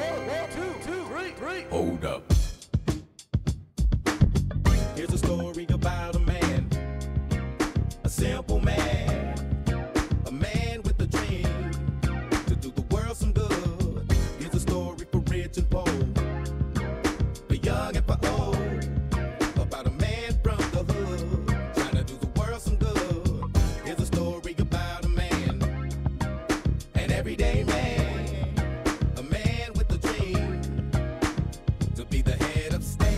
1, 2, 3. Hold up. Here's a story about a man, a simple man, a man with a dream to do the world some good. Here's a story for rich and poor, for young and for old, about a man from the hood trying to do the world some good. Here's a story about a man, an everyday man, a man with a dream to be the head of state.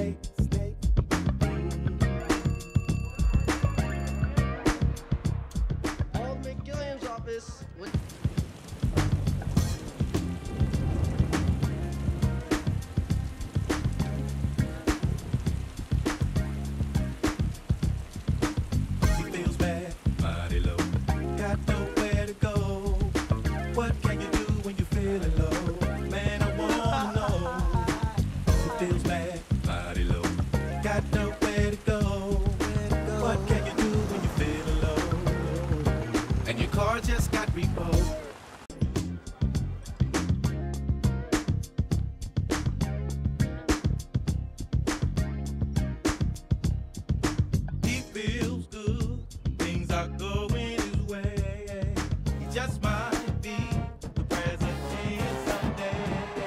He feels bad, mighty low, got nowhere to go. What can you do when you're feeling low? Man, I wanna know. He feels bad, mighty low, got nowhere to go. What can you do when you're feeling low? And your car just got repoed. He feels good, things are going his way. He just might be the president someday.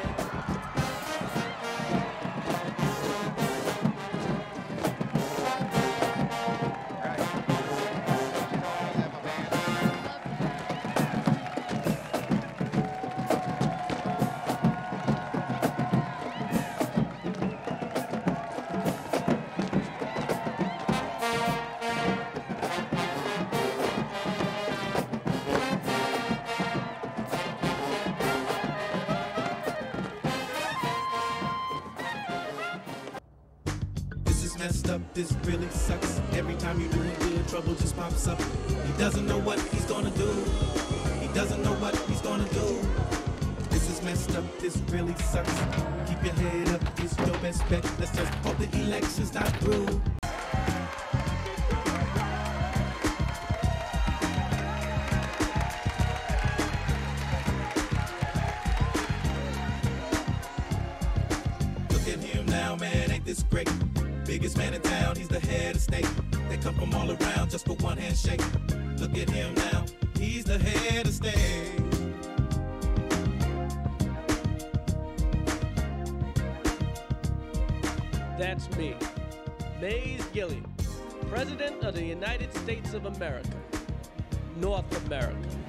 This is messed up, this really sucks. Every time you're doing good, trouble just pops up. He doesn't know what he's gonna do. He doesn't know what he's gonna do. This is messed up, this really sucks. Keep your head up, it's your best bet. Let's just hope the election's not through. Look at him now, man, ain't this great? Biggest man in town, he's the head of state. They come from all around just for one handshake. Look at him now, he's the head of state. That's me, Mays Gilliam, President of the United States of America, North America.